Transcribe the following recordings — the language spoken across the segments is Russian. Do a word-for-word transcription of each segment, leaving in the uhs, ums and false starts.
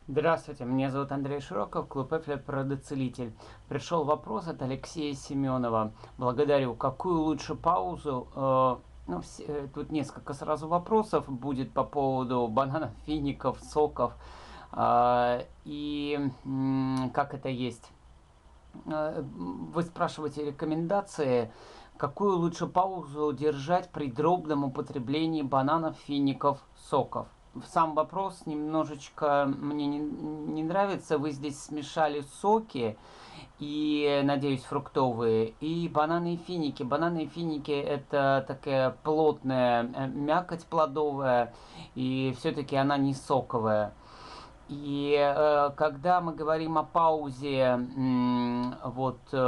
Здравствуйте, меня зовут Андрей Широков, клуб Эфля «Продоцелитель». Пришел вопрос от Алексея Семенова. Благодарю. Какую лучше паузу? Э, ну, все, э, тут несколько сразу вопросов будет по поводу бананов, фиников, соков. Э, и м, как это есть? Э, Вы спрашиваете рекомендации. Какую лучше паузу держать при дробном употреблении бананов, фиников, соков? Сам вопрос немножечко мне не, не нравится. Вы здесь смешали соки и, надеюсь, фруктовые, и бананы и финики. Бананы и финики это такая плотная э, мякоть плодовая, и все-таки она не соковая. И э, когда мы говорим о паузе, м, вот э,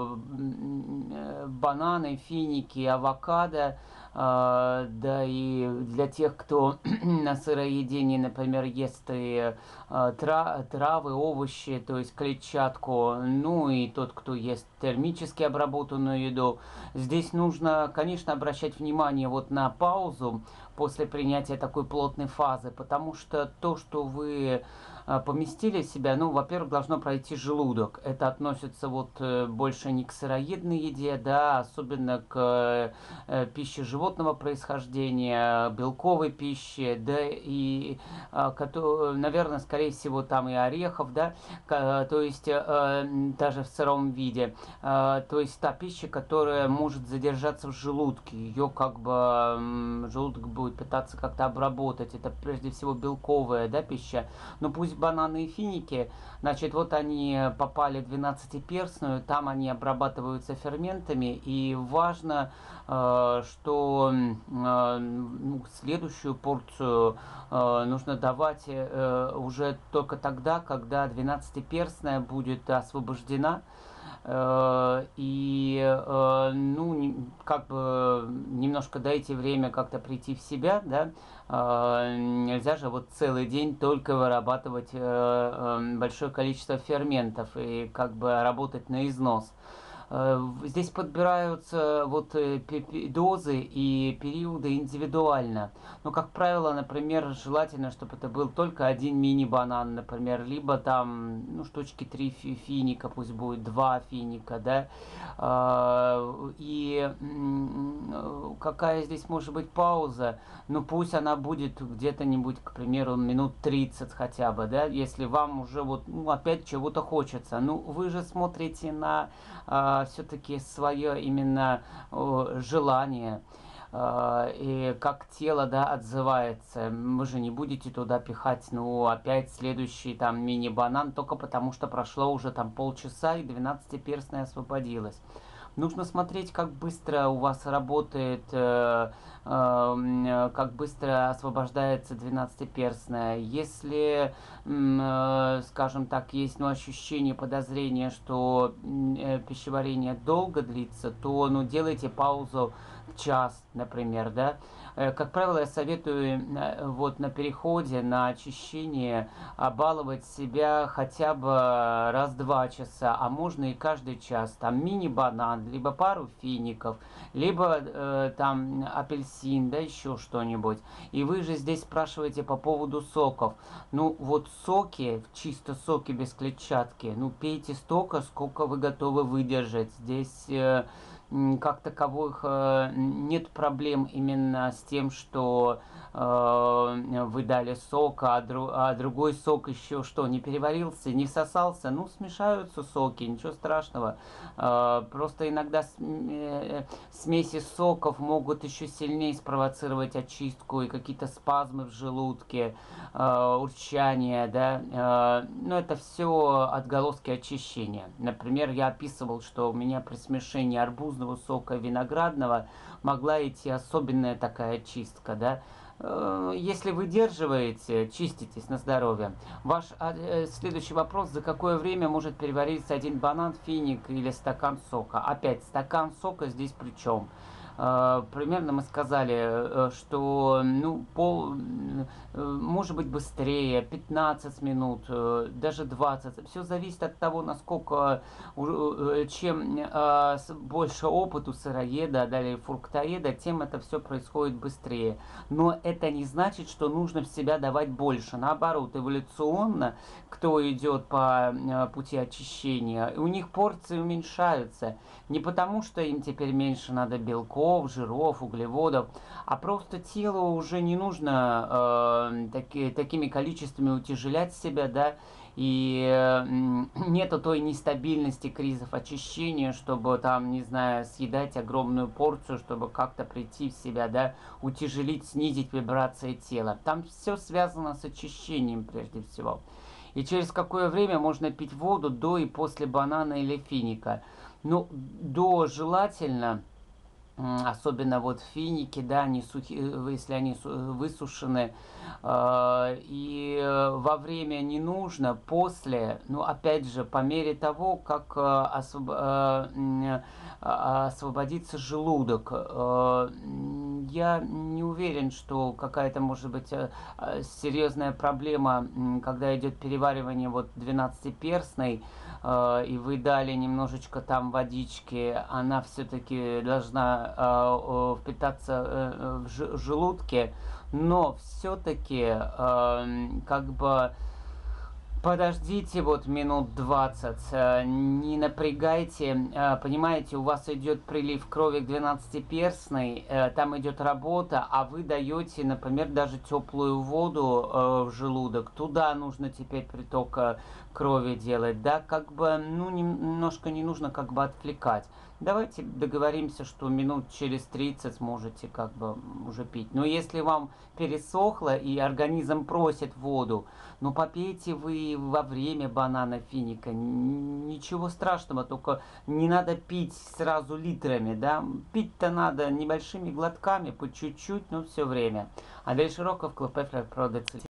э, бананы, финики, авокадо, э, да и для тех, кто на сыроедении, например, ест и э, тра травы, овощи, то есть клетчатку, ну и тот, кто ест термически обработанную еду, здесь нужно, конечно, обращать внимание вот на паузу после принятия такой плотной фазы, потому что то, что вы поместили в себя, ну, во-первых, должно пройти желудок. Это относится вот больше не к сыроедной еде, да, особенно к э, пище животного происхождения, белковой пище, да, и, э, наверное, скорее всего, там и орехов, да, то есть э, даже в сыром виде. Э, то есть та пища, которая может задержаться в желудке, ее как бы э, желудок будет пытаться как-то обработать. Это прежде всего белковая, да, пища. Но пусть бананы и финики, значит, вот они попали в двенадцатиперстную, там они обрабатываются ферментами, и важно, э, что э, следующую порцию э, нужно давать э, уже только тогда, когда двенадцатиперстная будет освобождена. Э, и э, ну как бы немножко дайте время как-то прийти в себя, да. Э, нельзя же вот целый день только вырабатывать э, э, большое количество ферментов и как бы работать на износ. Здесь подбираются вот дозы и периоды индивидуально. Но, как правило, например, желательно, чтобы это был только один мини-банан, например, либо там, ну, штучки три финика, пусть будет два финика, да. И какая здесь может быть пауза? Ну, пусть она будет где-то-нибудь, к примеру, минут тридцать хотя бы, да, если вам уже вот, ну, опять чего-то хочется. Ну, вы же смотрите на все-таки свое именно желание, и как тело, да, отзывается. Вы же не будете туда пихать, ну, опять следующий там мини-банан, только потому что прошло уже там полчаса и двенадцатиперстная освободилась. Нужно смотреть, как быстро у вас работает, э, э, как быстро освобождается двенадцатиперстная. Если, э, скажем так, есть, ну, ощущение, подозрение, что э, пищеварение долго длится, то, ну, делайте паузу в час, например, да. Э, как правило, я советую э, вот на переходе, на очищение баловать себя хотя бы раз в два часа, а можно и каждый час. Там мини-банан, либо пару фиников, либо э, там апельсин, да, еще что-нибудь. И вы же здесь спрашиваете по поводу соков. Ну, вот соки, чисто соки без клетчатки, ну, пейте столько, сколько вы готовы выдержать. Здесь э, как таковых э, нет проблем именно с тем, что э, вы дали сок, а, дру, а другой сок еще что, не переварился, не всосался. Ну, смешаются соки, ничего страшного. Э, просто иногда э, смеси соков могут еще сильнее спровоцировать очистку и какие-то спазмы в желудке, э, урчание, да. Э, но это все отголоски очищения. Например, я описывал, что у меня при смешении арбузного сока виноградного могла идти особенная такая чистка, да. Если выдерживаете, чиститесь на здоровье. Ваш э, следующий вопрос: за какое время может перевариться один банан, финик или стакан сока? Опять, стакан сока здесь при чем? Э, примерно мы сказали, э, что, ну, пол, э, может быть быстрее, пятнадцать минут, э, даже двадцать. Все зависит от того, насколько, э, чем э, больше опыт у сыроеда, далее фруктоеда, тем это все происходит быстрее. Но это не значит, что нужно в себя давать больше. Наоборот, эволюционно, кто идет по э, пути очищения, у них порции уменьшаются. Не потому, что им теперь меньше надо белков, жиров, углеводов, а просто телу уже не нужно э, таки, такими количествами утяжелять себя, да, и э, нету той нестабильности кризисов очищения, чтобы там, не знаю, съедать огромную порцию, чтобы как-то прийти в себя, да, утяжелить, снизить вибрации тела. Там все связано с очищением прежде всего. И через какое время можно пить воду до и после банана или финика. Ну, до желательно, особенно вот финики, да, они сухи, если они высушены, э, и во время не нужно, после, ну, опять же, по мере того, как э, освоб, э, освободится желудок. Э, я не уверен, что какая-то может быть э, серьезная проблема, когда идет переваривание вот двенадцатиперстной, э, и вы дали немножечко там водички, она все-таки должна э, впитаться э, в желудке, но все-таки э, как бы подождите вот минут двадцать, не напрягайте, понимаете, у вас идет прилив крови к двенадцатиперстной, там идет работа, а вы даете, например, даже теплую воду в желудок, туда нужно теперь приток крови делать, да, как бы, ну, немножко не нужно как бы отвлекать. Давайте договоримся, что минут через тридцать можете как бы уже пить. Но если вам пересохло и организм просит воду, ну попейте вы во время банана финика. Ничего страшного, только не надо пить сразу литрами, да. Пить-то надо небольшими глотками, по чуть-чуть, но все время. Андрей Широков, Клуб Эфлер, Продециль.